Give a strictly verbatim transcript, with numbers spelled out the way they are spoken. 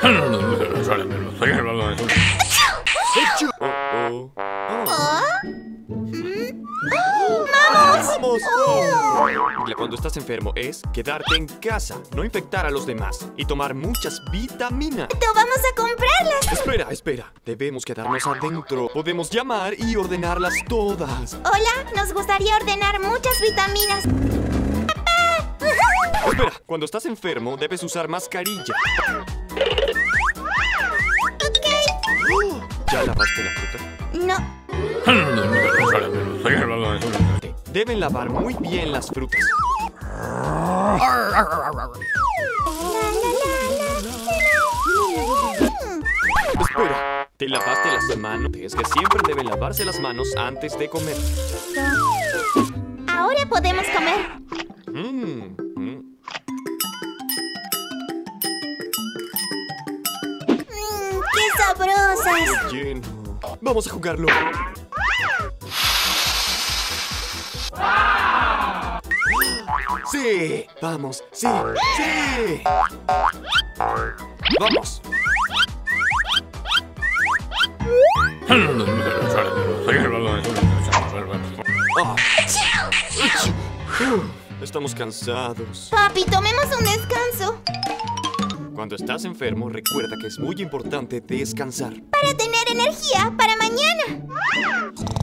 Oh, oh. ¿Ah? ¿Mm? ¡Oh! ¡Vamos! ¡Vamos! ¡Oh! Regla cuando estás enfermo es quedarte en casa, no infectar a los demás y tomar muchas vitaminas. ¡Tú vamos a comprarlas! Espera, espera. Debemos quedarnos adentro. Podemos llamar y ordenarlas todas. Hola, nos gustaría ordenar muchas vitaminas. ¡Papá! Espera, cuando estás enfermo debes usar mascarilla. Ok. ¿Ya lavaste la fruta? No. Deben lavar muy bien las frutas. La, la, la, la, la. Espera, ¿te lavaste las manos? Es que siempre deben lavarse las manos antes de comer. Ahora podemos comer. Mm, mm. Mmm, ¡qué sabrosas! Lleno. Vamos a jugarlo. Sí, vamos, sí, sí. Vamos. Ah. Uh, Estamos cansados. Papi, tomemos un descanso Cuando estás enfermo, recuerda que es muy importante descansar. para tener energía para mañana.